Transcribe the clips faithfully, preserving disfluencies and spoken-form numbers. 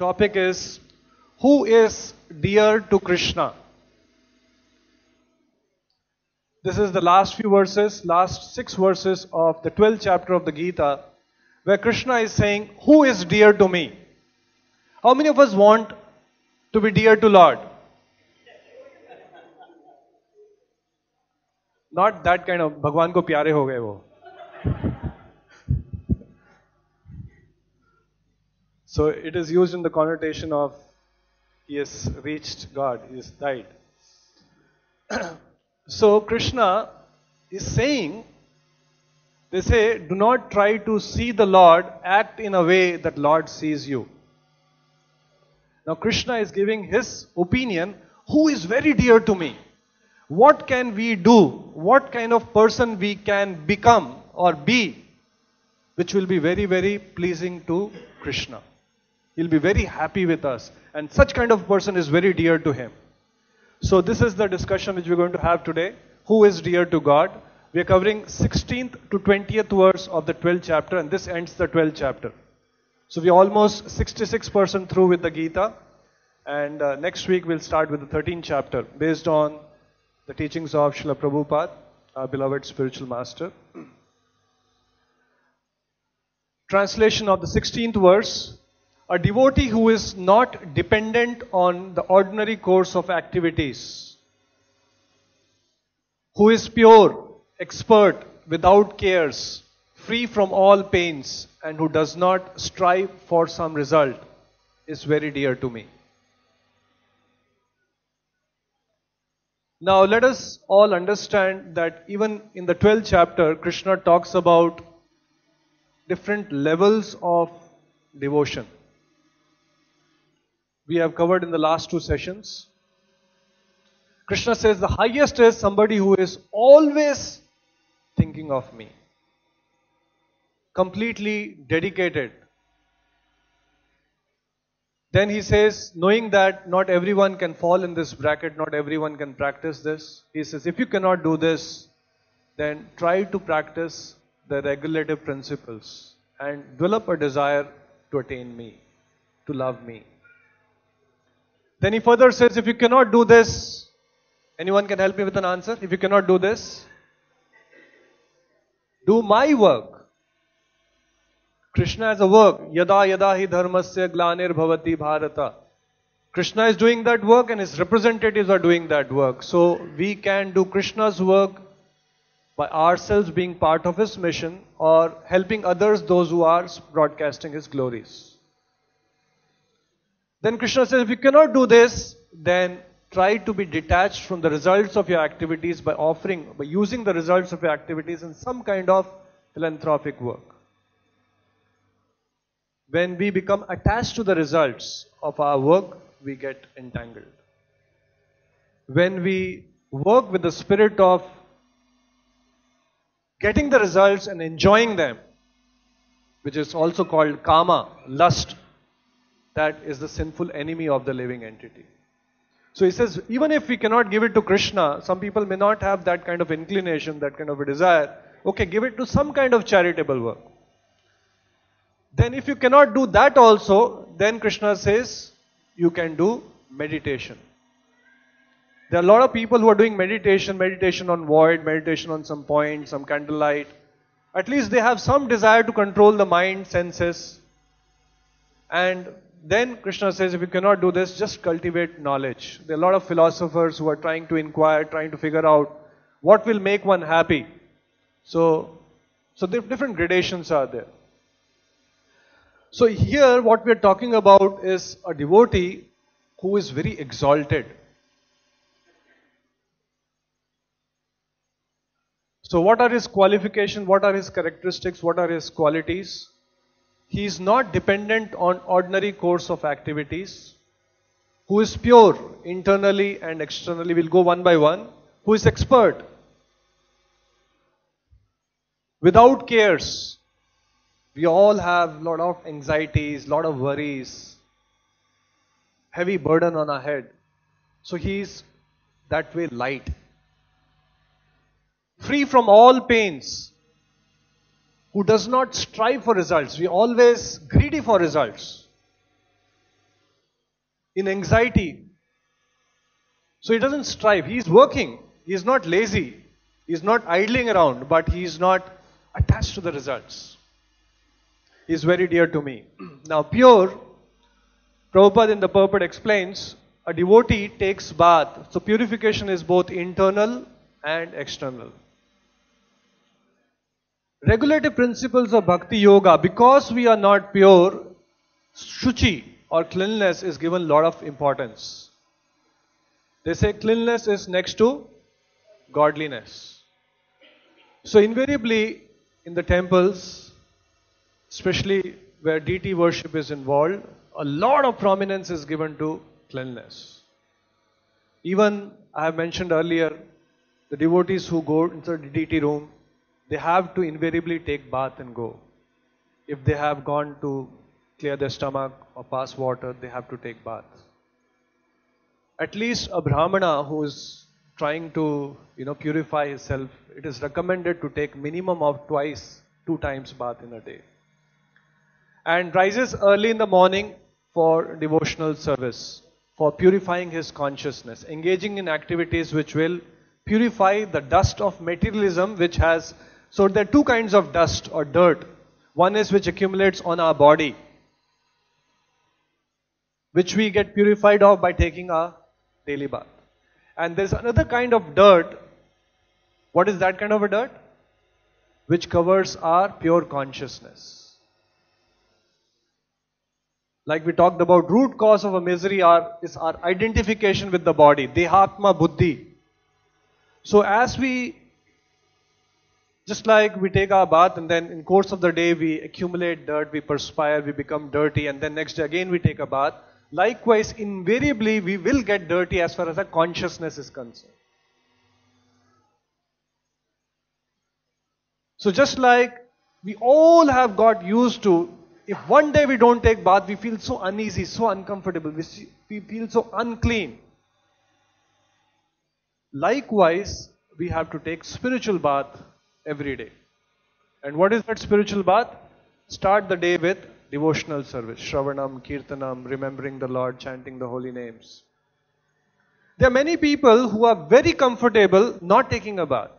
topic is, who is dear to Krishna? This is the last few verses, last six verses of the twelfth chapter of the Gita, where Krishna is saying, who is dear to me? How many of us want to be dear to Lord? Not that kind of, Bhagwan ko pyare ho gaye wo. So it is used in the connotation of, he has reached God, he has died. So Krishna is saying, they say, do not try to see the Lord, act in a way that Lord sees you. Now Krishna is giving his opinion, who is very dear to me? What can we do? What kind of person we can become or be, which will be very, very pleasing to Krishna. He'll be very happy with us. And such kind of person is very dear to him. So this is the discussion which we're going to have today. Who is dear to God? We are covering sixteenth to twentieth verse of the twelfth chapter, and this ends the twelfth chapter. So we're almost sixty-six percent through with the Gita, and uh, next week we'll start with the thirteenth chapter based on the teachings of Srila Prabhupada, our beloved spiritual master. Translation of the sixteenth verse. A devotee who is not dependent on the ordinary course of activities, who is pure, expert, without cares, free from all pains, and who does not strive for some result, is very dear to me. Now let us all understand that even in the twelfth chapter, Krishna talks about different levels of devotion. We have covered in the last two sessions. Krishna says the highest is somebody who is always thinking of me. Completely dedicated. Then he says, knowing that not everyone can fall in this bracket, not everyone can practice this. He says, if you cannot do this, then try to practice the regulative principles and develop a desire to attain me, to love me. Then he further says, if you cannot do this, anyone can help me with an answer? If you cannot do this, do my work. Krishna has a work. Yada yada hi dharmasya glanir bhavati bharata. Krishna is doing that work and his representatives are doing that work. So we can do Krishna's work by ourselves being part of his mission or helping others, those who are broadcasting his glories. Then Krishna says, if you cannot do this, then try to be detached from the results of your activities by offering, by using the results of your activities in some kind of philanthropic work. When we become attached to the results of our work, we get entangled. When we work with the spirit of getting the results and enjoying them, which is also called kama, lust, that is the sinful enemy of the living entity. So he says, even if we cannot give it to Krishna, some people may not have that kind of inclination, that kind of a desire. Okay, give it to some kind of charitable work. Then if you cannot do that also, then Krishna says, you can do meditation. There are a lot of people who are doing meditation, meditation on void, meditation on some point, some candlelight. At least they have some desire to control the mind, senses. And then Krishna says, if you cannot do this, just cultivate knowledge. There are a lot of philosophers who are trying to inquire, trying to figure out what will make one happy. So, so different gradations are there. So here what we are talking about is a devotee who is very exalted. So what are his qualifications? What are his characteristics? What are his qualities? He is not dependent on ordinary course of activities. Who is pure internally and externally. We'll go one by one. Who is expert. Without cares. We all have a lot of anxieties, lot of worries, heavy burden on our head. So he is that way light. Free from all pains. Who does not strive for results. We are always greedy for results. in anxiety. So he doesn't strive. He's working. He's not lazy. He's not idling around, but he's not attached to the results. He's very dear to me. Now, pure, Prabhupada in the purport explains, a devotee takes bath. So purification is both internal and external. Regulative principles of Bhakti Yoga, because we are not pure, Shuchi or cleanliness is given a lot of importance. They say cleanliness is next to godliness. So invariably in the temples, especially where deity worship is involved, a lot of prominence is given to cleanliness. Even I have mentioned earlier, the devotees who go into the deity room, they have to invariably take bath and go. If they have gone to clear their stomach or pass water, they have to take bath. At least a Brahmana who is trying to, you know, purify himself, it is recommended to take minimum of twice, two times bath in a day. And rises early in the morning for devotional service, for purifying his consciousness, engaging in activities which will purify the dust of materialism which has, so there are two kinds of dust or dirt. One is which accumulates on our body, which we get purified of by taking our daily bath. And there's another kind of dirt. What is that kind of a dirt? Which covers our pure consciousness. Like we talked about, root cause of a misery are, is our identification with the body, Dehatma Buddhi. So as we, just like we take our bath and then in course of the day we accumulate dirt, we perspire, we become dirty, and then next day again we take a bath. Likewise, invariably we will get dirty as far as our consciousness is concerned. So just like we all have got used to, if one day we don't take bath, we feel so uneasy, so uncomfortable, we, see, we feel so unclean. Likewise, we have to take spiritual bath every day. And what is that spiritual bath? Start the day with devotional service, Shravanam, Kirtanam, remembering the Lord, chanting the holy names. There are many people who are very comfortable not taking a bath.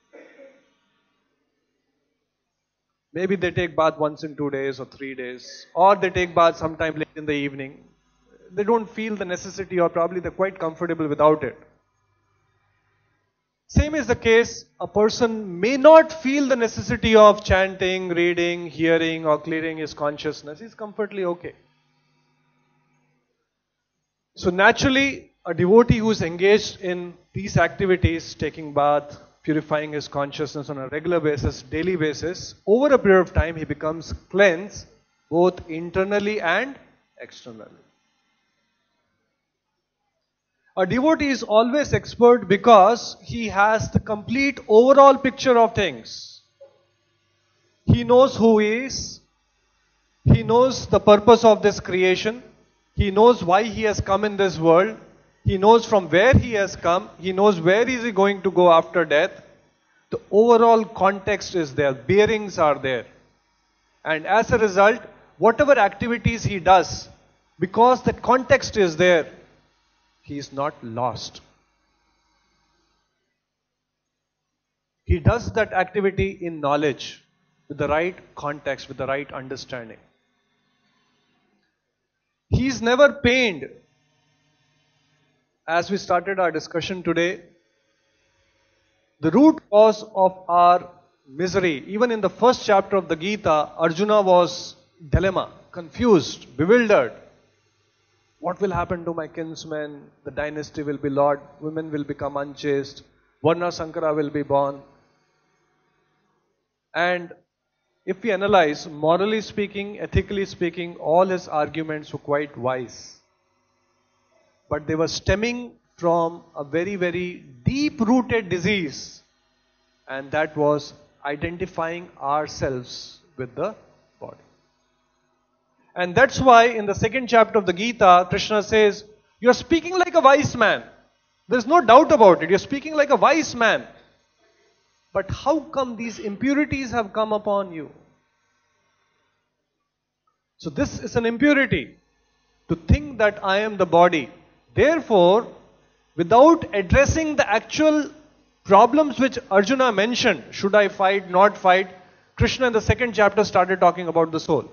Maybe they take bath once in two days or three days, or they take bath sometime late in the evening. They don't feel the necessity, or probably they're quite comfortable without it. Same is the case, a person may not feel the necessity of chanting, reading, hearing or clearing his consciousness. He's comfortably okay. So naturally, a devotee who is engaged in these activities, taking bath, purifying his consciousness on a regular basis, daily basis, over a period of time he becomes cleansed both internally and externally. A devotee is always expert because he has the complete overall picture of things. He knows who he is. He knows the purpose of this creation. He knows why he has come in this world. He knows from where he has come. He knows where is he going to go after death. The overall context is there. Bearings are there. And as a result, whatever activities he does, because the context is there, he is not lost. He does that activity in knowledge, with the right context, with the right understanding. He is never pained. As we started our discussion today, the root cause of our misery, even in the first chapter of the Gita, Arjuna was dilemma, confused, bewildered. What will happen to my kinsmen? The dynasty will be lost, women will become unchaste, Varna Sankara will be born. And if we analyze, morally speaking, ethically speaking, all his arguments were quite wise. But they were stemming from a very, very deep-rooted disease. And that was identifying ourselves with the body. And that's why in the second chapter of the Gita, Krishna says, you're speaking like a wise man. There's no doubt about it. You're speaking like a wise man. But how come these impurities have come upon you? So this is an impurity. to think that I am the body. Therefore, without addressing the actual problems which Arjuna mentioned, should I fight, not fight, Krishna in the second chapter started talking about the soul.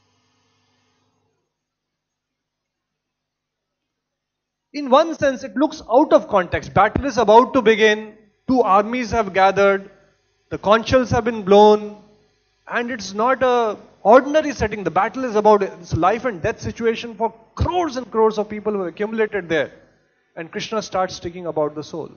In one sense, it looks out of context. Battle is about to begin, two armies have gathered, the conch shells have been blown, and it's not a ordinary setting. The battle is about it's life and death situation for crores and crores of people who have accumulated there. And Krishna starts speaking about the soul.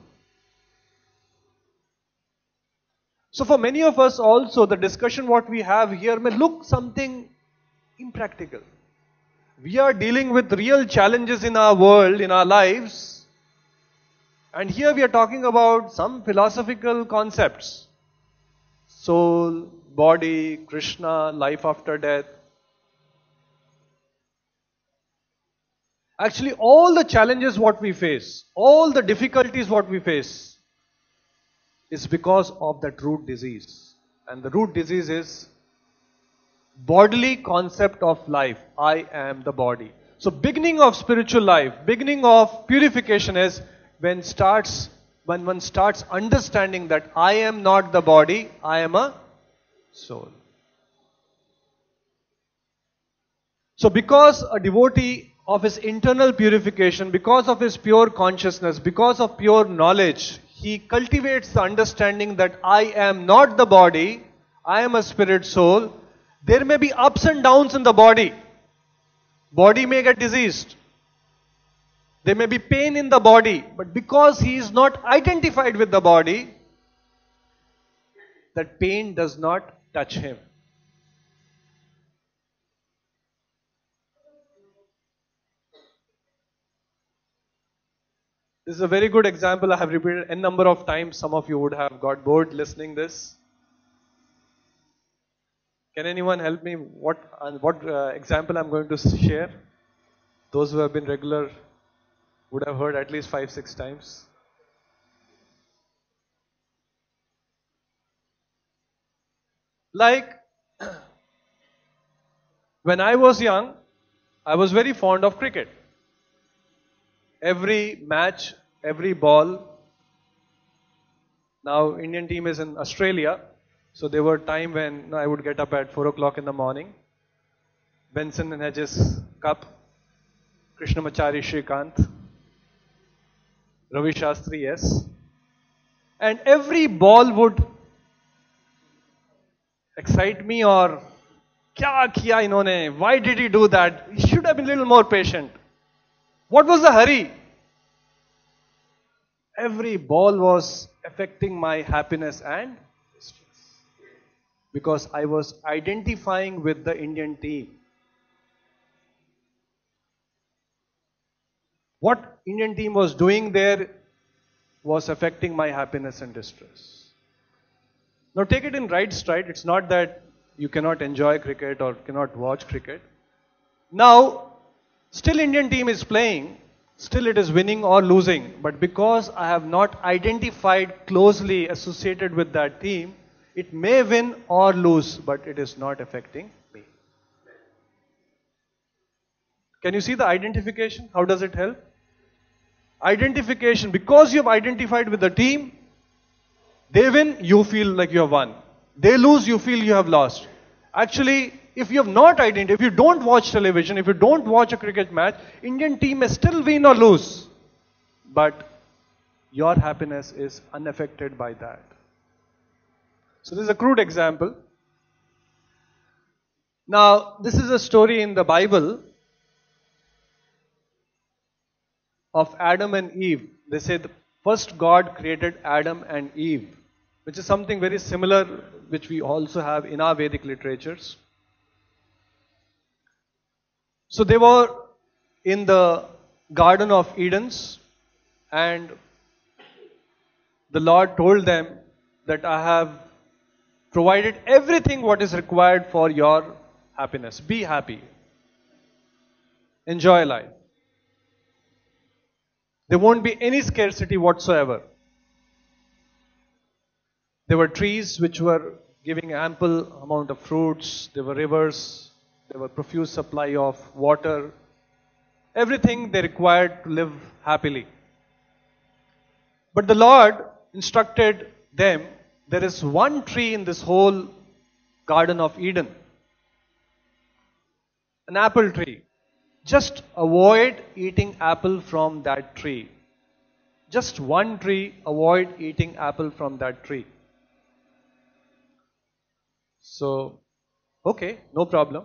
So for many of us also, the discussion what we have here may look something impractical. We are dealing with real challenges in our world, in our lives. And here we are talking about some philosophical concepts. Soul, body, Krishna, life after death. Actually, all the challenges what we face, all the difficulties what we face, is because of that root disease. And the root disease is bodily concept of life. I am the body. So beginning of spiritual life, beginning of purification is when starts when one starts understanding that I am not the body, I am a soul. So because a devotee of his internal purification, because of his pure consciousness, because of pure knowledge, he cultivates the understanding that I am not the body, I am a spirit soul. There may be ups and downs in the body. Body may get diseased. There may be pain in the body. But because he is not identified with the body, that pain does not touch him. This is a very good example. I have repeated n number of times. Some of you would have got bored listening this. Can anyone help me? What what uh, example I'm going to share? Those who have been regular would have heard at least five, six times. Like, when I was young, I was very fond of cricket. Every match, every ball. Now, Indian team is in Australia. So there were time when I would get up at four o'clock in the morning. Benson and Hedges Cup, Krishnamachari Shrikant, Ravi Shastri, yes. And every ball would excite me or, kya kiya inhone, why did he do that? He should have been a little more patient. What was the hurry? Every ball was affecting my happiness and stress. Because I was identifying with the Indian team. What Indian team was doing there was affecting my happiness and distress. Now take it in right stride. It's not that you cannot enjoy cricket or cannot watch cricket. Now, still Indian team is playing. Still it is winning or losing. But because I have not identified closely associated with that team, it may win or lose, but it is not affecting me. Can you see the identification? How does it help? Identification, because you have identified with the team, they win, you feel like you have won. They lose, you feel you have lost. Actually, if you have not identified, if you don't watch television, if you don't watch a cricket match, Indian team may still win or lose. But your happiness is unaffected by that. So this is a crude example. Now, this is a story in the Bible of Adam and Eve. They say the first God created Adam and Eve, which is something very similar which we also have in our Vedic literatures. So they were in the Garden of Edens, and the Lord told them that I have provided everything what is required for your happiness. Be happy. Enjoy life. There won't be any scarcity whatsoever. There were trees which were giving ample amount of fruits. There were rivers. There were profuse supply of water. everything they required to live happily. But the Lord instructed them, there is one tree in this whole Garden of Eden, an apple tree. Just avoid eating apple from that tree. Just one tree, avoid eating apple from that tree. So, okay, no problem.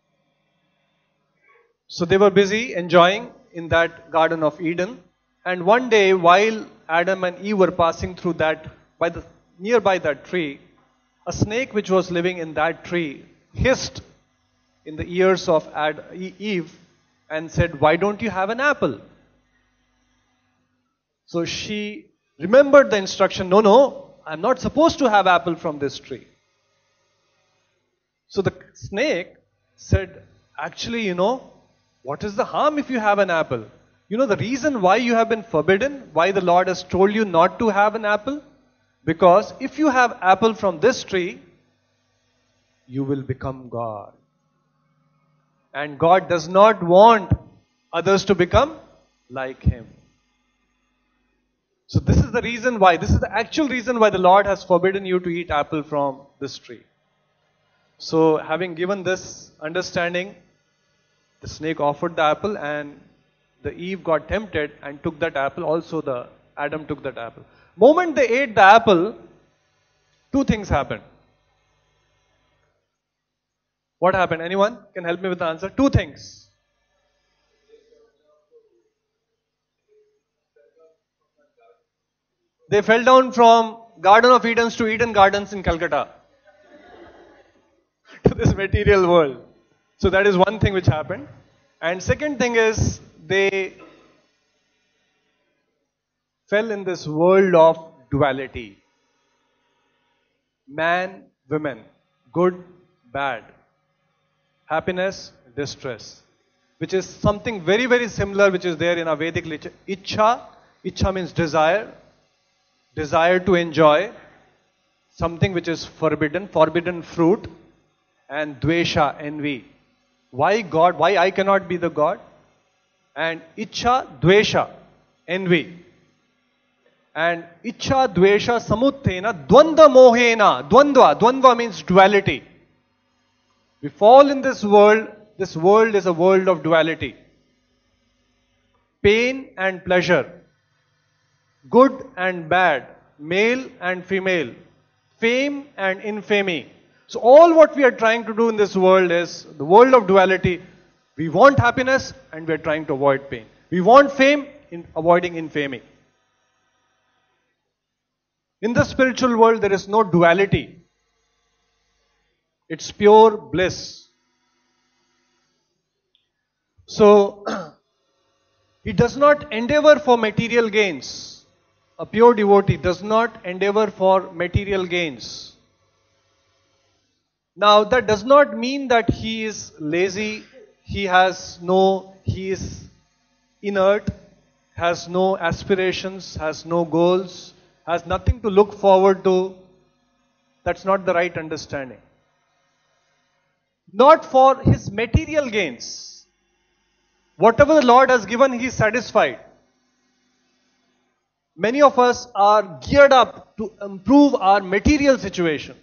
So they were busy enjoying in that Garden of Eden. And one day, while Adam and Eve were passing through that, by the nearby that tree, a snake which was living in that tree hissed in the ears of Ad, Eve and said, "Why don't you have an apple?" So she remembered the instruction, no, no, I'm not supposed to have apple from this tree. So the snake said, actually, you know, what is the harm if you have an apple? You know the reason why you have been forbidden, why the Lord has told you not to have an apple? Because if you have apple from this tree, you will become God. And God does not want others to become like Him. So this is the reason why, this is the actual reason why the Lord has forbidden you to eat apple from this tree. So having given this understanding, the snake offered the apple and the Eve got tempted and took that apple. Also the Adam took that apple. Moment they ate the apple, two things happened. What happened? Anyone can help me with the answer? Two things. They fell down from Garden of Edens to Eden Gardens in Calcutta to this material world. So that is one thing which happened. And second thing is they fell in this world of duality. Man, women, good, bad, happiness, distress, which is something very, very similar which is there in our Vedic literature. Ichha, Ichha means desire, desire to enjoy something which is forbidden, forbidden fruit, and dvesha, envy. Why God? Why I cannot be the God? And Ichha, dvesha, envy. And Ichha, dvesha, samuttena, dvandva mohena. Dvandva, dvandva means duality. We fall in this world, this world is a world of duality. Pain and pleasure. Good and bad. Male and female. Fame and infamy. So all what we are trying to do in this world is the world of duality. We want happiness and we are trying to avoid pain. We want fame in avoiding infamy. In the spiritual world there is no duality. It's pure bliss. So he does not endeavor for material gains. A pure devotee does not endeavor for material gains. Now that does not mean that he is lazy, he has no, he is inert, has no aspirations, has no goals, has nothing to look forward to. That's not the right understanding. Not for his material gains. Whatever the Lord has given, he is satisfied. Many of us are geared up to improve our material situation.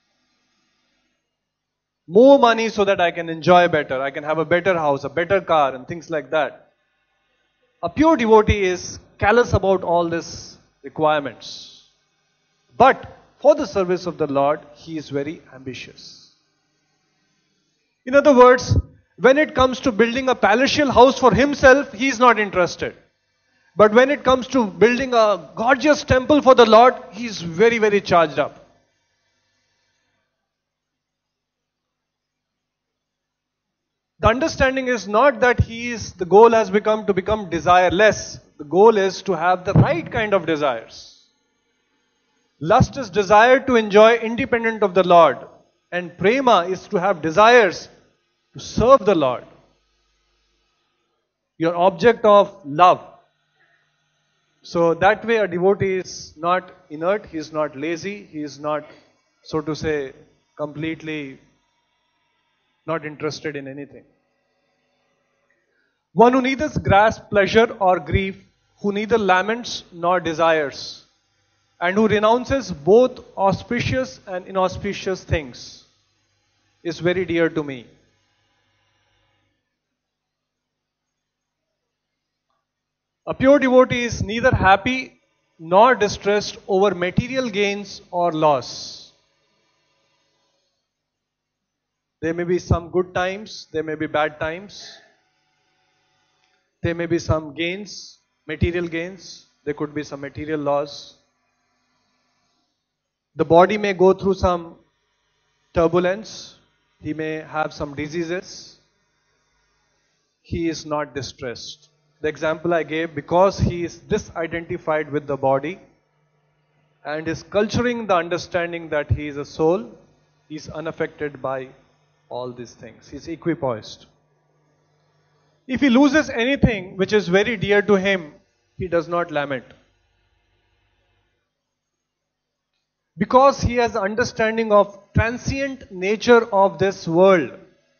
More money so that I can enjoy better, I can have a better house, a better car and things like that. A pure devotee is callous about all these requirements. But for the service of the Lord, he is very ambitious. In other words, when it comes to building a palatial house for himself, he is not interested. But when it comes to building a gorgeous temple for the Lord, he is very, very charged up. The understanding is not that he is, the goal has become to become desireless. The goal is to have the right kind of desires. Lust is desire to enjoy independent of the Lord. And prema is to have desires to serve the Lord. Your object of love. So that way a devotee is not inert, he is not lazy, he is not, so to say, completely not interested in anything. One who neither grasps pleasure or grief, who neither laments nor desires, and who renounces both auspicious and inauspicious things, is very dear to me. A pure devotee is neither happy nor distressed over material gains or loss. There may be some good times, there may be bad times, there may be some gains, material gains, there could be some material loss. The body may go through some turbulence, he may have some diseases. He is not distressed. The example I gave, because he is disidentified with the body and is culturing the understanding that he is a soul, he is unaffected by all these things. He is equipoised. If he loses anything which is very dear to him, he does not lament. Because he has understanding of transient nature of this world,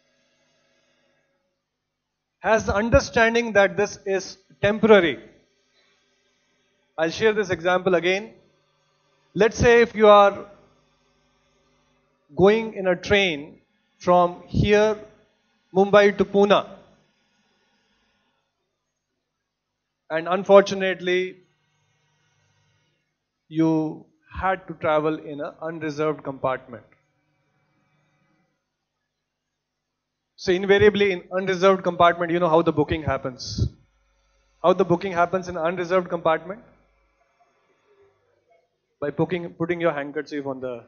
has the understanding that this is temporary. I'll share this example again. Let's say if you are going in a train from here, Mumbai to Pune, and unfortunately you had to travel in an unreserved compartment. So invariably in unreserved compartment, you know how the booking happens. How the booking happens in unreserved compartment? By putting, putting your handkerchief on the...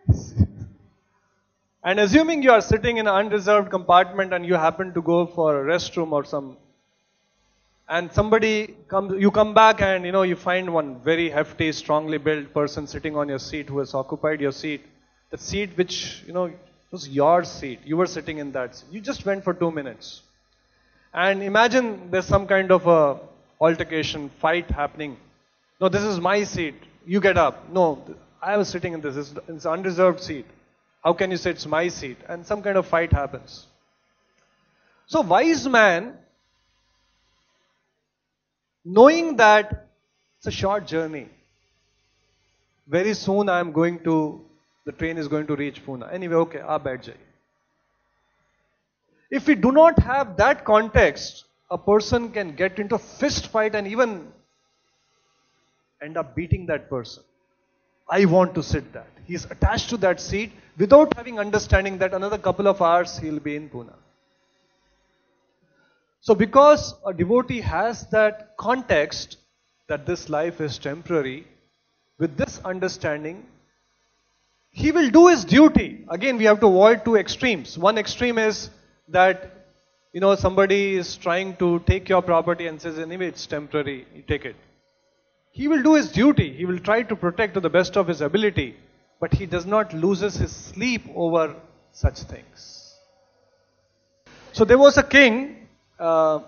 And assuming you are sitting in an unreserved compartment and you happen to go for a restroom or some... And somebody comes, you come back and you know you find one very hefty, strongly built person sitting on your seat who has occupied your seat. The seat which, you know, was your seat. You were sitting in that seat. You just went for two minutes. And imagine there's some kind of a altercation, fight happening. No, this is my seat. You get up. No, I was sitting in this. It's, it's an unreserved seat. How can you say it's my seat? And some kind of fight happens. So wise man, knowing that it's a short journey, very soon I am going to, the train is going to reach Pune. Anyway, okay, aap baith jaiye. If we do not have that context, a person can get into a fist fight and even end up beating that person. I want to sit that. He is attached to that seat without having understanding that another couple of hours he will be in Pune. So because a devotee has that context that this life is temporary, with this understanding, he will do his duty. Again, we have to avoid two extremes. One extreme is that, you know, somebody is trying to take your property and says, anyway, it's temporary, you take it. He will do his duty. He will try to protect to the best of his ability, but he does not loses his sleep over such things. So there was a king. Uh,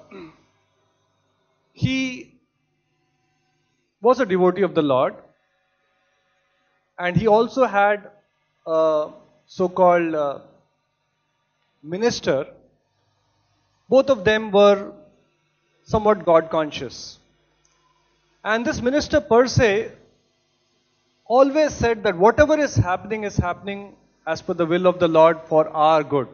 he was a devotee of the Lord, and he also had a so-called uh, minister. Both of them were somewhat God conscious, and this minister per se always said that whatever is happening is happening as per the will of the Lord for our good.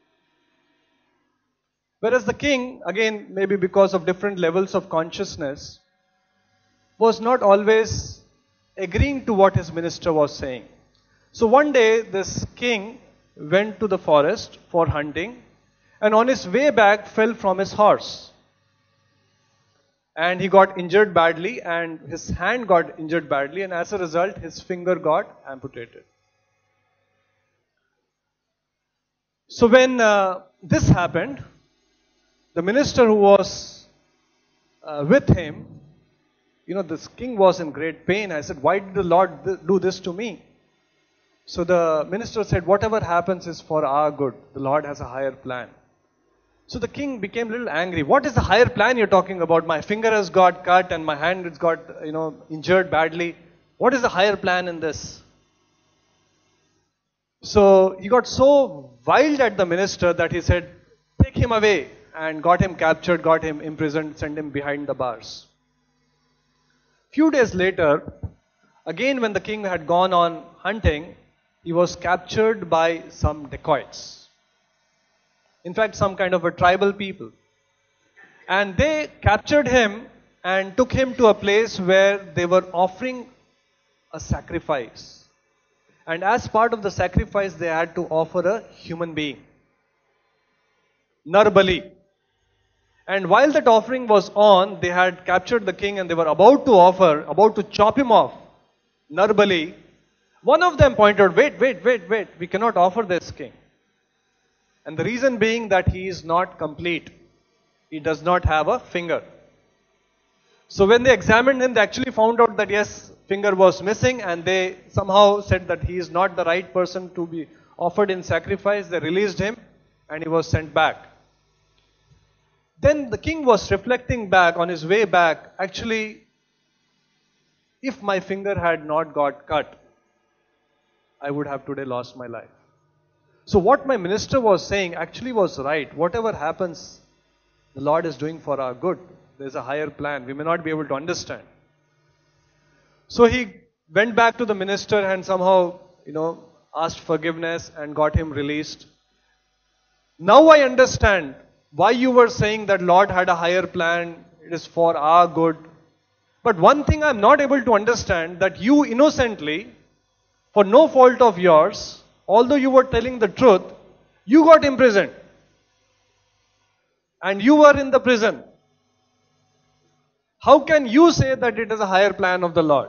Whereas the king, again, maybe because of different levels of consciousness, was not always agreeing to what his minister was saying. So one day, this king went to the forest for hunting, and on his way back fell from his horse. And he got injured badly, and his hand got injured badly, and as a result, his finger got amputated. So when uh, this happened, the minister who was uh, with him, you know, this king was in great pain. I said, why did the Lord th- do this to me? So the minister said, whatever happens is for our good. The Lord has a higher plan. So the king became a little angry. What is the higher plan you're talking about? My finger has got cut and my hand has got, you know, injured badly. What is the higher plan in this? So he got so wild at the minister that he said, take him away and got him captured, got him imprisoned, sent him behind the bars. Few days later, again when the king had gone on hunting, he was captured by some dacoits. In fact, some kind of a tribal people. And they captured him and took him to a place where they were offering a sacrifice. And as part of the sacrifice, they had to offer a human being. Narbali. And while that offering was on, they had captured the king and they were about to offer, about to chop him off. Narbali. One of them pointed, wait, wait, wait, wait, we cannot offer this king. And the reason being that he is not complete. He does not have a finger. So when they examined him, they actually found out that yes, finger was missing, and they somehow said that he is not the right person to be offered in sacrifice. They released him and he was sent back. Then the king was reflecting back on his way back, actually, if my finger had not got cut, I would have today lost my life. So what my minister was saying actually was right. Whatever happens, the Lord is doing for our good. There's a higher plan. We may not be able to understand. So he went back to the minister and somehow, you know, asked forgiveness and got him released. Now I understand why you were saying that Lord had a higher plan. It is for our good. But one thing I'm not able to understand, that you innocently, for no fault of yours, although you were telling the truth, you got imprisoned. And you were in the prison. How can you say that it is a higher plan of the Lord?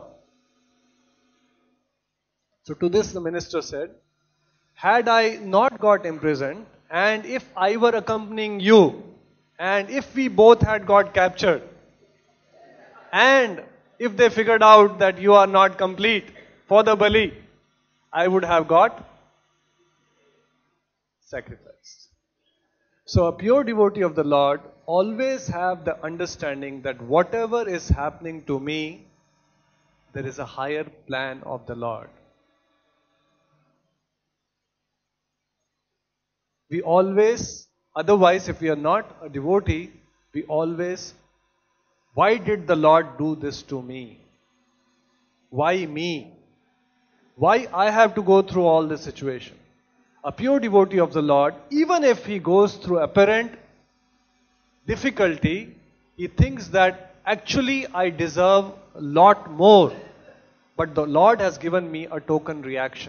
So to this the minister said, had I not got imprisoned, and if I were accompanying you, and if we both had got captured, and if they figured out that you are not complete for the Bali, I would have got sacrificed. So a pure devotee of the Lord always have the understanding that whatever is happening to me, there is a higher plan of the Lord. We always, otherwise if we are not a devotee, we always, why did the Lord do this to me? Why me? Why I have to go through all this situation? A pure devotee of the Lord, even if he goes through apparent difficulty, he thinks that actually I deserve a lot more, but the Lord has given me a token reaction.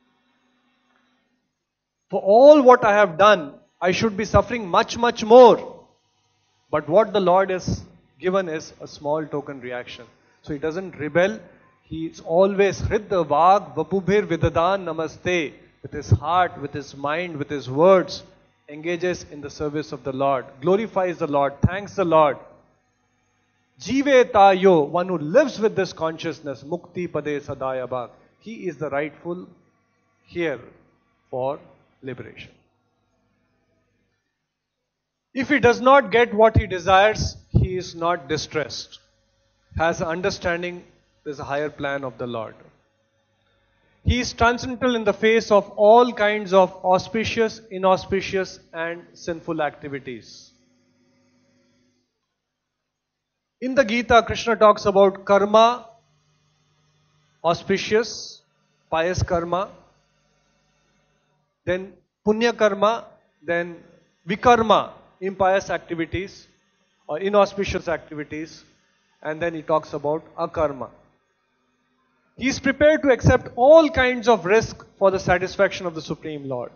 For all what I have done, I should be suffering much, much more. But what the Lord has given is a small token reaction. So he doesn't rebel. He is always Hridda Vag Vapubhir Vidadan Namaste. With his heart, with his mind, with his words, engages in the service of the Lord, glorifies the Lord, thanks the Lord. Jive Tayo, one who lives with this consciousness, Mukti Pade Sadaya Bhag. He is the rightful here for liberation. If he does not get what he desires, he is not distressed. Has an understanding there is a higher plan of the Lord. He is transcendental in the face of all kinds of auspicious, inauspicious and sinful activities. In the Gita, Krishna talks about karma, auspicious, pious karma, then punya karma, then vikarma, impious activities or inauspicious activities, and then he talks about akarma. He is prepared to accept all kinds of risk for the satisfaction of the Supreme Lord.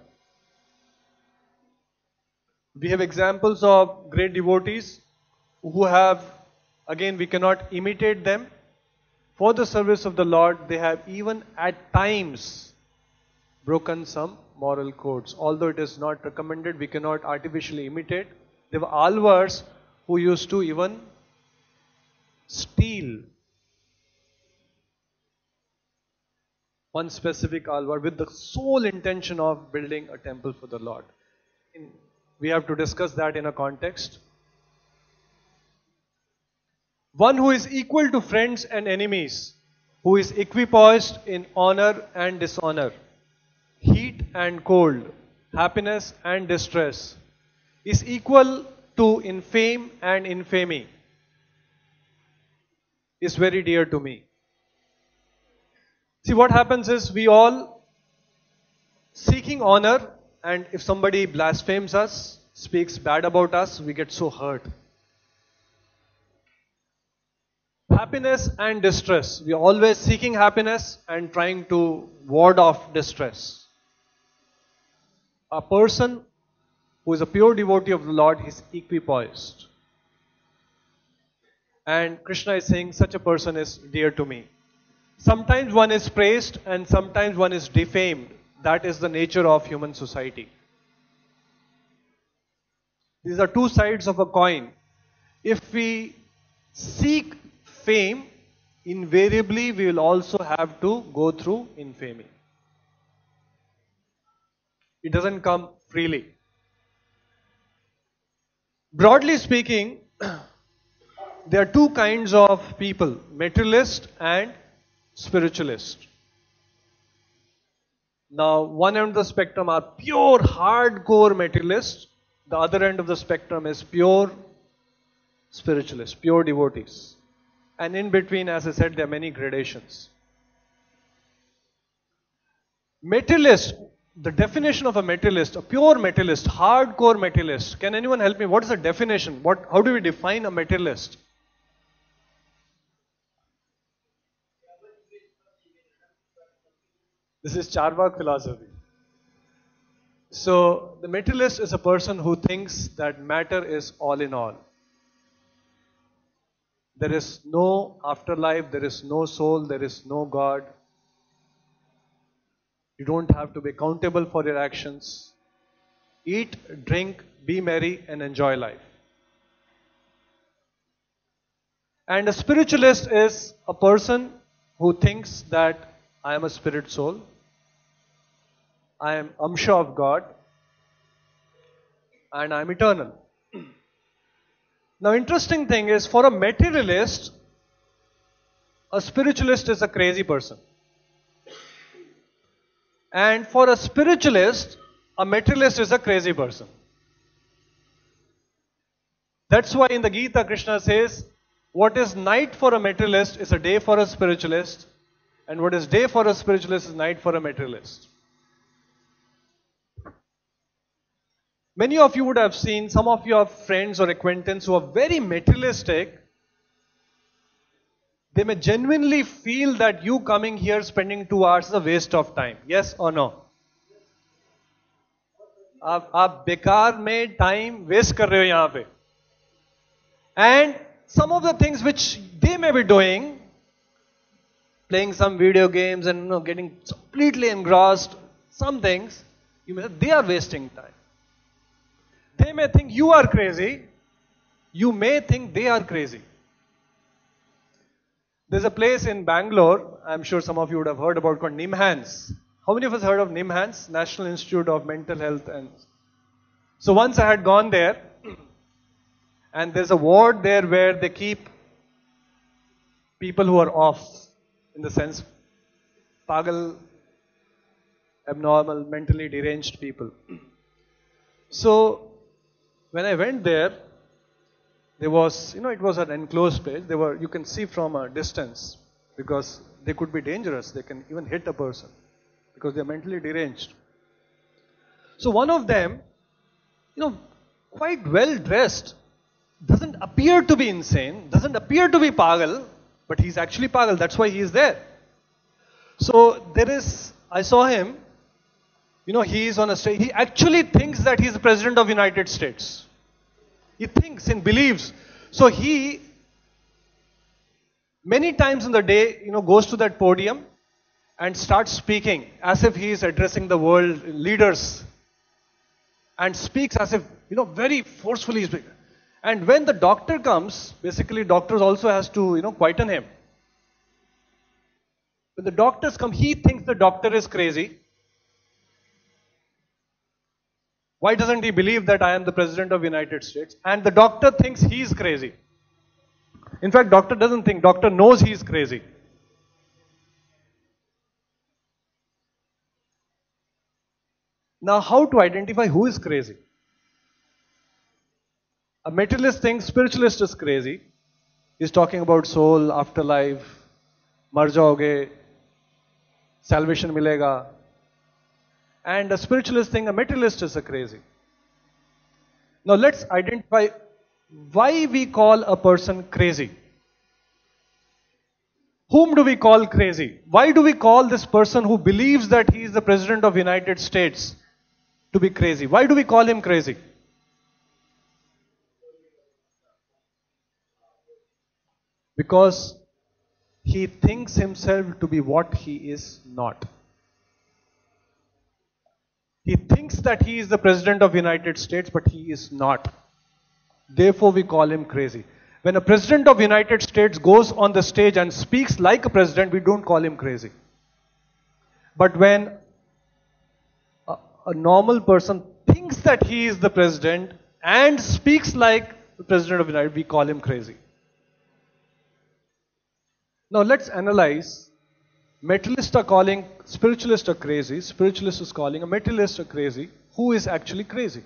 We have examples of great devotees who have, again we cannot imitate them, for the service of the Lord they have even at times broken some moral codes. Although it is not recommended, we cannot artificially imitate. There were alvars who used to even steal one specific alvar with the sole intention of building a temple for the Lord. In, we have to discuss that in a context. One who is equal to friends and enemies, who is equipoised in honor and dishonor, heat and cold, happiness and distress, is equal to infame and infamy is very dear to me. See, what happens is we all seeking honor, and if somebody blasphemes us, speaks bad about us, we get so hurt. Happiness and distress. We are always seeking happiness and trying to ward off distress. A person who is a pure devotee of the Lord is equipoised. And Krishna is saying, such a person is dear to me. Sometimes one is praised and sometimes one is defamed. That is the nature of human society. These are two sides of a coin. If we seek fame, invariably we will also have to go through infamy. It doesn't come freely. Broadly speaking, there are two kinds of people, materialist and spiritualist. Now, one end of the spectrum are pure hardcore materialists. The other end of the spectrum is pure spiritualists, pure devotees. And in between, as I said, there are many gradations. Materialist, the definition of a materialist, a pure materialist, hardcore materialist. Can anyone help me? What is the definition? What, how do we define a materialist? This is Charvak philosophy. So, the materialist is a person who thinks that matter is all in all. There is no afterlife, there is no soul, there is no God. You don't have to be accountable for your actions. Eat, drink, be merry, and enjoy life. And a spiritualist is a person who thinks that I am a spirit soul, I am Amsha of God, and I am eternal. Now, interesting thing is, for a materialist, a spiritualist is a crazy person. And for a spiritualist, a materialist is a crazy person. That's why in the Gita, Krishna says, what is night for a materialist is a day for a spiritualist, and what is day for a spiritualist is night for a materialist. Many of you would have seen, some of your friends or acquaintances who are very materialistic, they may genuinely feel that you coming here spending two hours is a waste of time. Yes or no? आप आप बेकार में time waste कर रहे हो यहाँ पे. And some of the things which they may be doing, playing some video games and you know, getting completely engrossed, some things, you may say they are wasting time. They may think you are crazy. You may think they are crazy. There's a place in Bangalore, I'm sure some of you would have heard about, called NIMHANS. How many of us heard of NIMHANS? National Institute of Mental Health. And so once I had gone there, and there's a ward there where they keep people who are off, in the sense, pagal, abnormal, mentally deranged people. So, when I went there, there was, you know, it was an enclosed place. They were, you can see from a distance, because they could be dangerous. They can even hit a person because they are mentally deranged. So one of them, you know, quite well dressed, doesn't appear to be insane, doesn't appear to be pagal, but he's actually pagal. That's why he is there. So there is, I saw him. You know, he is on a stage. He actually thinks that he is the President of the United States. He thinks and believes. So he, many times in the day, you know, goes to that podium and starts speaking as if he is addressing the world leaders. And speaks as if, you know, very forcefully. And when the doctor comes, basically doctors also has to, you know, quieten him. When the doctors come, he thinks the doctor is crazy. Why doesn't he believe that I am the President of the United States? And the doctor thinks he is crazy. In fact, doctor doesn't think, doctor knows he is crazy. Now, how to identify who is crazy? A materialist thinks spiritualist is crazy. He's talking about soul, afterlife, mar jaoge, salvation milega. And a spiritualist thinks a materialist is a crazy. Now let's identify why we call a person crazy. Whom do we call crazy? Why do we call this person who believes that he is the President of the United States to be crazy? Why do we call him crazy? Because he thinks himself to be what he is not. He thinks that he is the President of the United States, but he is not. Therefore, we call him crazy. When a President of the United States goes on the stage and speaks like a president, we don't call him crazy. But when a, a normal person thinks that he is the president and speaks like the President of the United States, we call him crazy. Now let's analyze. Materialists are calling spiritualists are crazy. Spiritualist is calling a materialist a crazy. Who is actually crazy?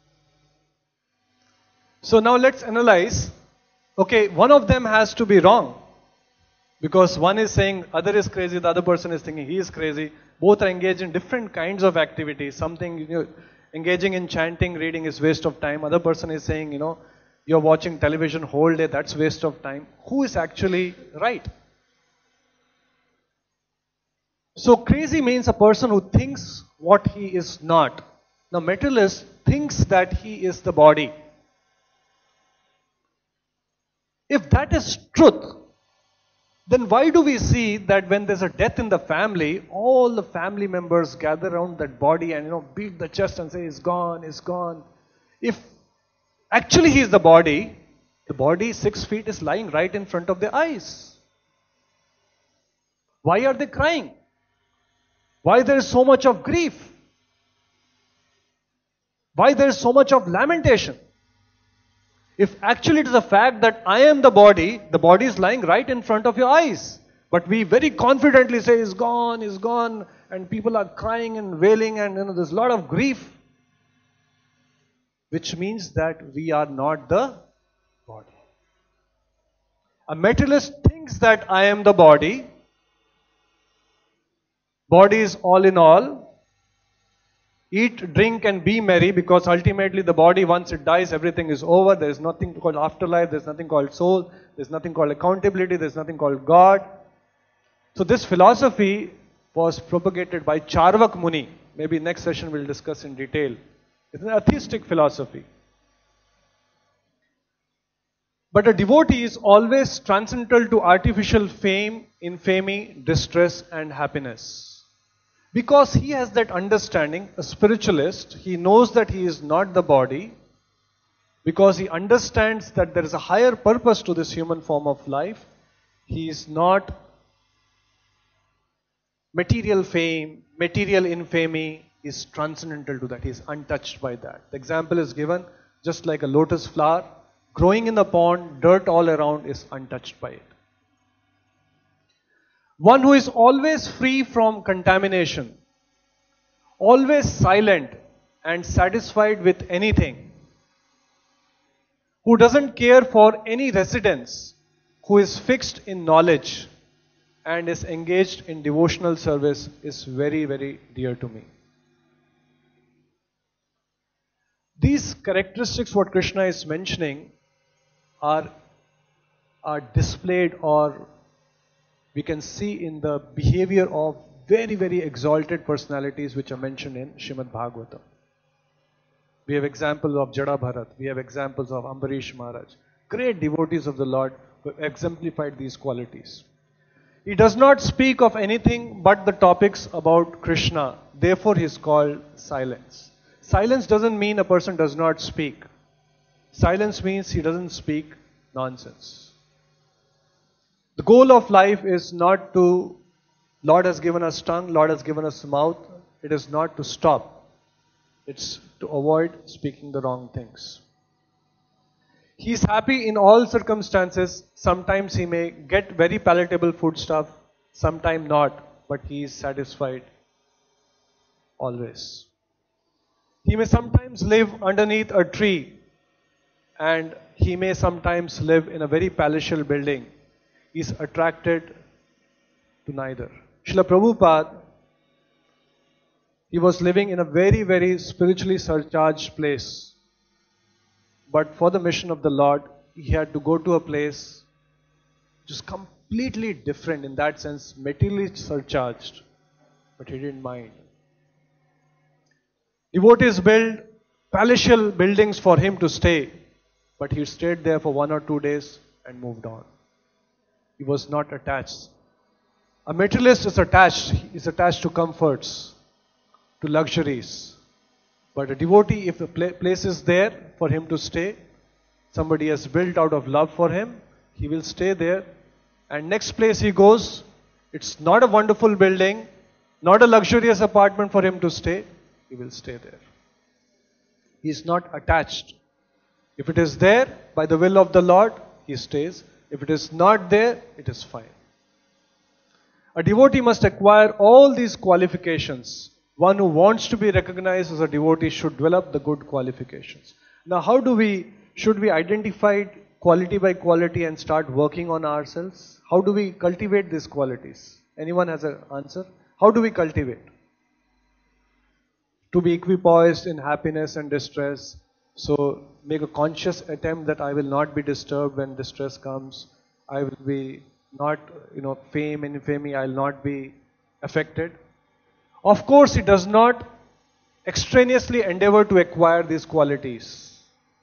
So now let's analyze. Okay, one of them has to be wrong. Because one is saying other is crazy, the other person is thinking he is crazy. Both are engaged in different kinds of activities. Something, you know, engaging in chanting, reading is waste of time. Other person is saying, you know, you're watching television whole day, that's waste of time. Who is actually right? So crazy means a person who thinks what he is not. Now materialist thinks that he is the body. If that is truth, then why do we see that when there's a death in the family, all the family members gather around that body and, you know, beat the chest and say, it's gone, it's gone. If actually he is the body, the body six feet is lying right in front of their eyes. Why are they crying? Why there is so much of grief? Why there is so much of lamentation? If actually it is a fact that I am the body, the body is lying right in front of your eyes. But we very confidently say, it's gone, it's gone, and people are crying and wailing, and, you know, there's a lot of grief. Which means that we are not the body. A materialist thinks that I am the body. Body is all in all. Eat, drink and be merry, because ultimately the body, once it dies, everything is over. There is nothing called afterlife, there is nothing called soul, there is nothing called accountability, there is nothing called God. So this philosophy was propagated by Charvak Muni. Maybe next session we'll discuss in detail. It's an atheistic philosophy. But a devotee is always transcendental to artificial fame, infamy, distress and happiness. Because he has that understanding, a spiritualist, he knows that he is not the body, because he understands that there is a higher purpose to this human form of life. He is not material fame, material infamy, is transcendental to that. He is untouched by that. The example is given, just like a lotus flower, growing in the pond, dirt all around, is untouched by it. One who is always free from contamination, always silent and satisfied with anything, who doesn't care for any residence, who is fixed in knowledge and is engaged in devotional service, is very, very dear to me. These characteristics what Krishna is mentioning are, are displayed, or we can see in the behavior of very, very exalted personalities which are mentioned in Srimad Bhagavatam. We have examples of Jada Bharat, we have examples of Ambarish Maharaj, great devotees of the Lord who exemplified these qualities. He does not speak of anything but the topics about Krishna, therefore he is called silence. Silence doesn't mean a person does not speak. Silence means he doesn't speak nonsense. The goal of life is not to, Lord has given us tongue, Lord has given us mouth. It is not to stop. It's to avoid speaking the wrong things. He is happy in all circumstances. Sometimes he may get very palatable foodstuff, sometimes not, but he is satisfied always. He may sometimes live underneath a tree and he may sometimes live in a very palatial building, is attracted to neither. Srila Prabhupada, he was living in a very, very spiritually surcharged place. But for the mission of the Lord, he had to go to a place which is completely different in that sense, materially surcharged. But he didn't mind. Devotees built palatial buildings for him to stay, but he stayed there for one or two days and moved on. He was not attached. A materialist is attached, he is attached to comforts, to luxuries. But a devotee, if a place is there for him to stay, somebody has built out of love for him, he will stay there. And next place he goes, it's not a wonderful building, not a luxurious apartment for him to stay, he will stay there. He is not attached. If it is there by the will of the Lord, he stays. If it is not there, it is fine. A devotee must acquire all these qualifications. One who wants to be recognized as a devotee should develop the good qualifications. Now, how do we, should we identify quality by quality and start working on ourselves? How do we cultivate these qualities? Anyone has an answer? How do we cultivate? To be equipoised in happiness and distress. So, make a conscious attempt that I will not be disturbed when distress comes. I will be not, you know, fame and infamy, I will not be affected. Of course, he does not extraneously endeavor to acquire these qualities.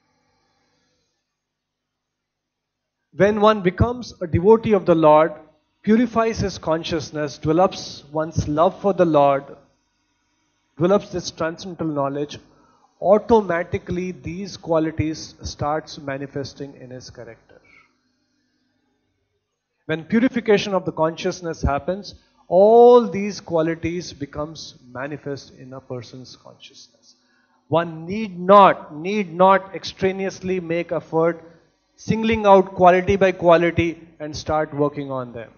When one becomes a devotee of the Lord, purifies his consciousness, develops one's love for the Lord, develops this transcendental knowledge, automatically these qualities starts manifesting in his character. When purification of the consciousness happens, all these qualities becomes manifest in a person's consciousness. One need not, need not extraneously make effort, singling out quality by quality and start working on them.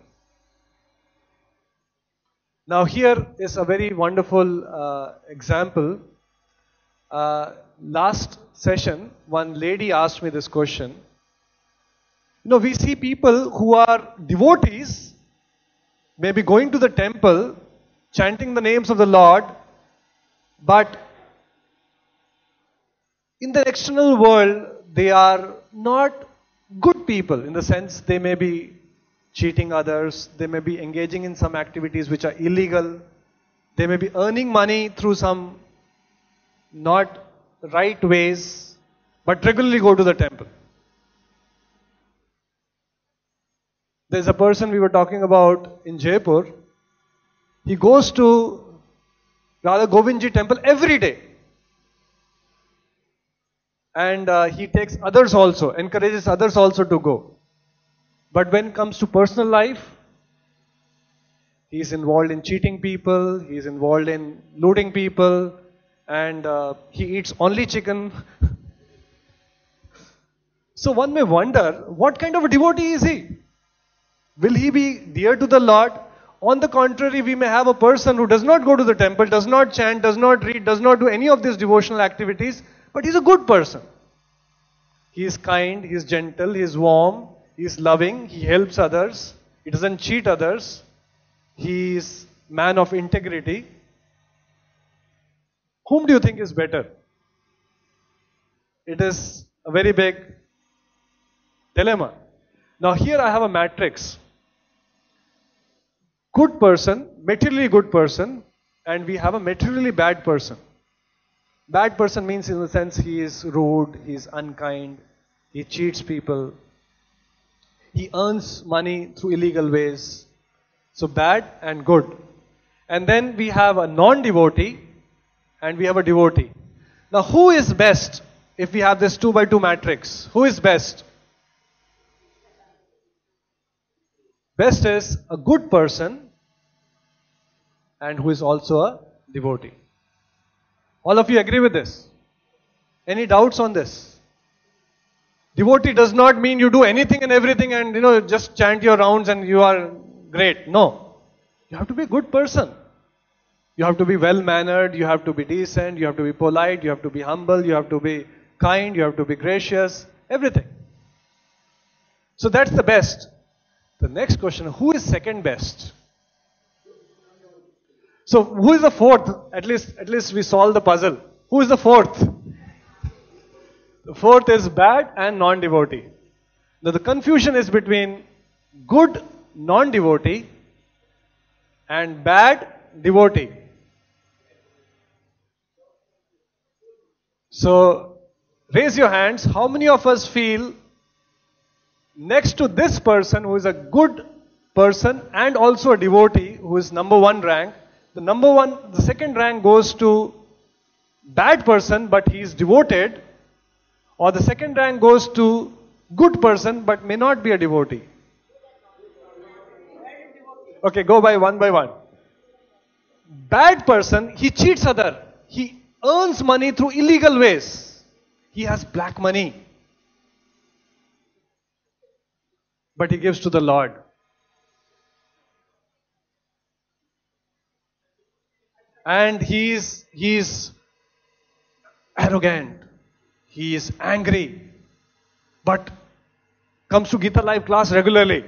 Now here is a very wonderful uh, example. Uh, last session, one lady asked me this question. You know, we see people who are devotees, maybe going to the temple, chanting the names of the Lord, but in the external world, they are not good people, in the sense they may be cheating others, they may be engaging in some activities which are illegal, they may be earning money through some not right ways, but regularly go to the temple. There's a person we were talking about in Jaipur. He goes to Radha Govindji temple every day. And uh, he takes others also, encourages others also to go. But when it comes to personal life, he is involved in cheating people, he is involved in looting people, and uh, he eats only chicken. So one may wonder, what kind of a devotee is he? Will he be dear to the Lord? On the contrary, we may have a person who does not go to the temple, does not chant, does not read, does not do any of these devotional activities, but he's a good person. He is kind, he is gentle, he is warm, he is loving, he helps others, he doesn't cheat others, he is man of integrity. Whom do you think is better? It is a very big dilemma. Now here I have a matrix. Good person, materially good person, and we have a materially bad person. Bad person means in the sense he is rude, he is unkind, he cheats people, he earns money through illegal ways. So bad and good. And then we have a non-devotee and we have a devotee. Now who is best if we have this two by two matrix? Who is best? Best is a good person and who is also a devotee. All of you agree with this? Any doubts on this? Devotee does not mean you do anything and everything and, you know, just chant your rounds and you are great. No. You have to be a good person. You have to be well-mannered, you have to be decent, you have to be polite, you have to be humble, you have to be kind, you have to be gracious. everything. So that's the best. The next question, who is second best? So who is the fourth? At least, at least we solved the puzzle. Who is the fourth? The fourth is bad and non-devotee. Now the confusion is between good non-devotee and bad devotee. So raise your hands. How many of us feel next to this person who is a good person and also a devotee who is number one rank, the number one, the second rank goes to bad person but he is devoted, or the second rank goes to good person but may not be a devotee? Okay, go by one by one. Bad person, he cheats other. He earns money through illegal ways. He has black money. But he gives to the Lord. And he is, he is arrogant. He is angry. But comes to Gita Live class regularly.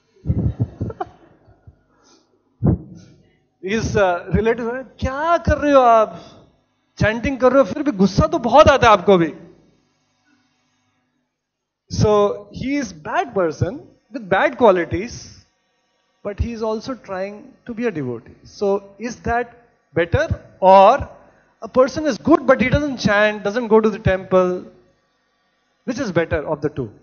His uh, relative, क्या कर रहे हो आप? Chanting कर रहे हो, फिर भी गुस्सा तो बहुत आता है आपको भी. So he is bad person with bad qualities, but he is also trying to be a devotee. So is that better, or a person is good but he doesn't chant, doesn't go to the temple? Which is better of the two?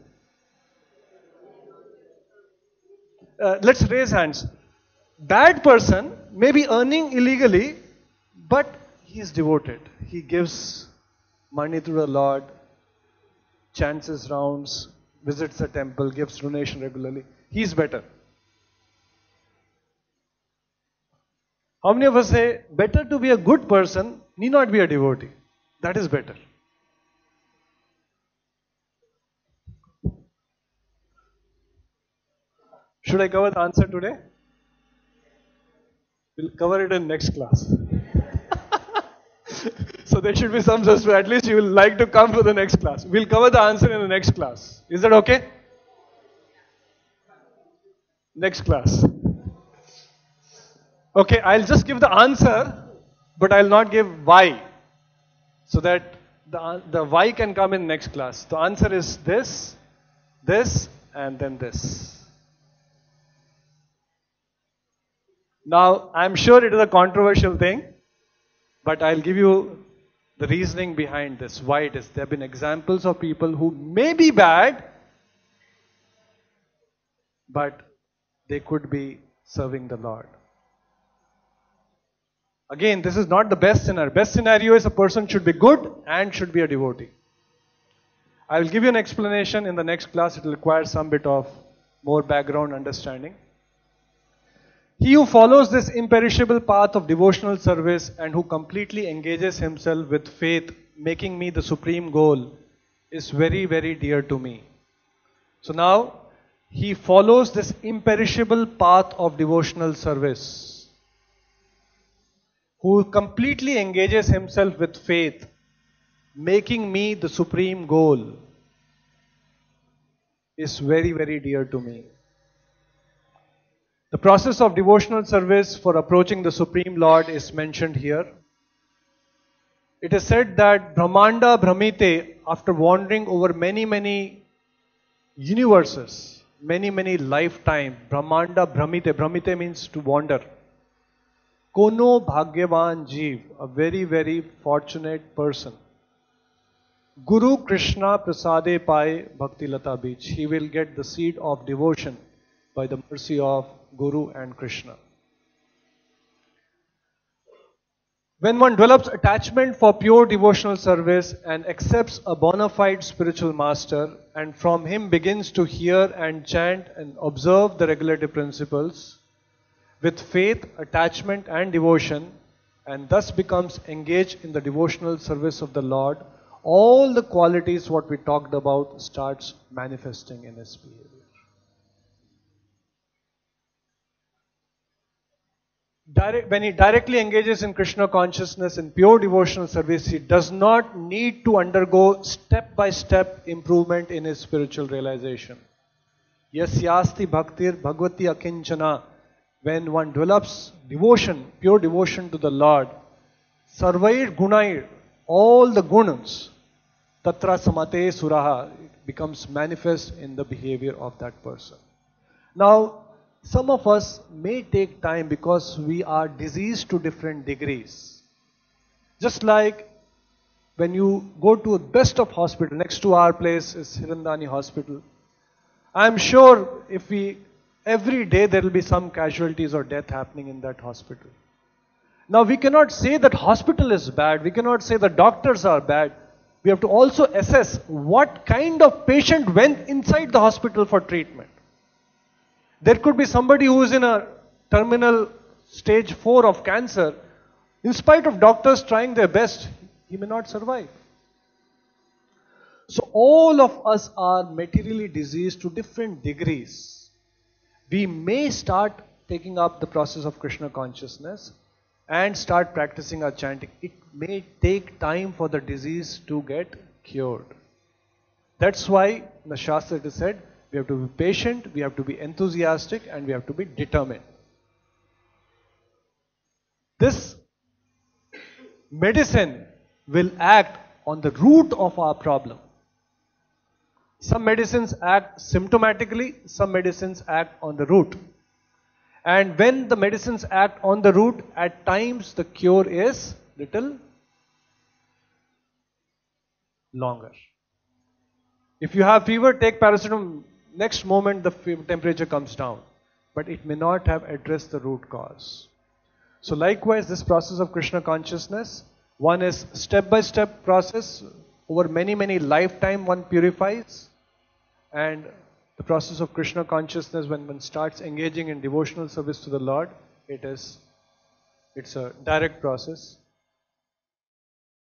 Uh, let's raise hands. Bad person may be earning illegally, but he is devoted. He gives money to the Lord, chants his rounds, visits the temple, gives donation regularly. He is better. How many of us say, better to be a good person, need not be a devotee? That is better. Should I cover the answer today? We'll cover it in next class. So there should be some suspense. At least you will like to come for the next class. We'll cover the answer in the next class. Is that okay? Next class. Okay, I'll just give the answer, but I'll not give why. So that the, the why can come in next class. The answer is this, this, and then this. Now, I'm sure it is a controversial thing, but I'll give you the reasoning behind this, why it is. There have been examples of people who may be bad, but they could be serving the Lord. Again, this is not the best scenario. Best scenario is a person should be good and should be a devotee. I will give you an explanation in the next class. It will require some bit of more background understanding. He who follows this imperishable path of devotional service and who completely engages himself with faith, making me the supreme goal, is very, very dear to me. So now, he follows this imperishable path of devotional service, who completely engages himself with faith, making me the supreme goal, is very, very dear to me. The process of devotional service for approaching the Supreme Lord is mentioned here. It is said that Brahmanda Brahmite, after wandering over many, many universes, many, many lifetime, Brahmanda Brahmite, Brahmite means to wander. Kono Bhagyavan Jeev, a very, very fortunate person. Guru Krishna Prasade Pai Bhakti Lata Beach. He will get the seed of devotion by the mercy of Guru and Krishna. When one develops attachment for pure devotional service and accepts a bona fide spiritual master and from him begins to hear and chant and observe the regulative principles with faith, attachment and devotion, and thus becomes engaged in the devotional service of the Lord, all the qualities what we talked about starts manifesting in his behavior. direct, when he directly engages in Krishna consciousness in pure devotional service, he does not need to undergo step by step improvement in his spiritual realization. Yasyasti bhaktir bhagavati akinchana. When one develops devotion, pure devotion to the Lord, sarvair gunair, all the gunas, tatra samate suraha, it becomes manifest in the behavior of that person. Now, some of us may take time because we are diseased to different degrees. Just like when you go to the best of hospital, next to our place is Hirandani Hospital. I am sure if we, every day there will be some casualties or death happening in that hospital. Now we cannot say that hospital is bad, we cannot say the doctors are bad. We have to also assess what kind of patient went inside the hospital for treatment. There could be somebody who is in a terminal stage four of cancer. In spite of doctors trying their best, he may not survive. So all of us are materially diseased to different degrees. We may start taking up the process of Krishna consciousness and start practicing our chanting. It may take time for the disease to get cured. That's why in the Shastra it is said, we have to be patient, we have to be enthusiastic, and we have to be determined. This medicine will act on the root of our problem. Some medicines act symptomatically, some medicines act on the root. And when the medicines act on the root, at times the cure is little longer. If you have fever, take paracetamol. Next moment the temperature comes down. But it may not have addressed the root cause. So likewise, this process of Krishna consciousness, one is step-by-step process. Over many, many lifetime one purifies. And the process of Krishna consciousness, when one starts engaging in devotional service to the Lord, it is, it's a direct process.